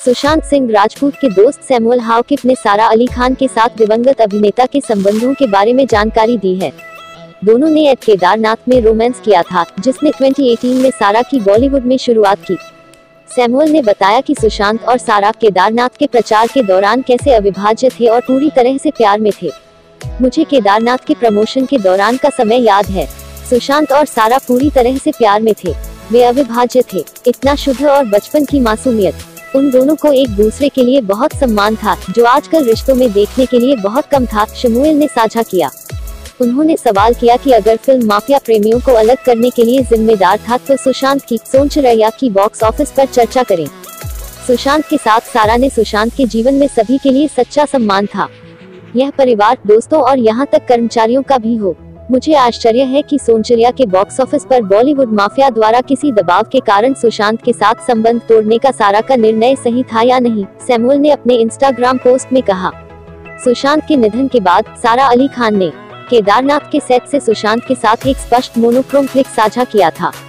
सुशांत सिंह राजपूत के दोस्त सैमुअल हाकिफ ने सारा अली खान के साथ दिवंगत अभिनेता के संबंधों के बारे में जानकारी दी है। दोनों ने एट केदारनाथ में रोमांस किया था, जिसने 2018 में सारा की बॉलीवुड में शुरुआत की। सैमुअल ने बताया कि सुशांत और सारा केदारनाथ के प्रचार के दौरान कैसे अविभाज्य थे और पूरी तरह से प्यार में थे। मुझे केदारनाथ के प्रमोशन के दौरान का समय याद है। सुशांत और सारा पूरी तरह से प्यार में थे, वे अविभाज्य थे। इतना शुद्ध और बचपन की मासूमियत, उन दोनों को एक दूसरे के लिए बहुत सम्मान था, जो आजकल रिश्तों में देखने के लिए बहुत कम था, शमूएल ने साझा किया। उन्होंने सवाल किया कि अगर फिल्म माफिया प्रेमियों को अलग करने के लिए जिम्मेदार था तो सुशांत की सोंचरैया की बॉक्स ऑफिस पर चर्चा करें। सुशांत के साथ सारा ने सुशांत के जीवन में सभी के लिए सच्चा सम्मान था, यह परिवार, दोस्तों और यहाँ तक कर्मचारियों का भी हो। मुझे आश्चर्य है कि सोंचरैया के बॉक्स ऑफिस पर बॉलीवुड माफिया द्वारा किसी दबाव के कारण सुशांत के साथ संबंध तोड़ने का सारा का निर्णय सही था या नहीं, सैमुअल ने अपने इंस्टाग्राम पोस्ट में कहा। सुशांत के निधन के बाद सारा अली खान ने केदारनाथ के सेट से सुशांत के साथ एक स्पष्ट मोनोक्रोम क्लिक साझा किया था।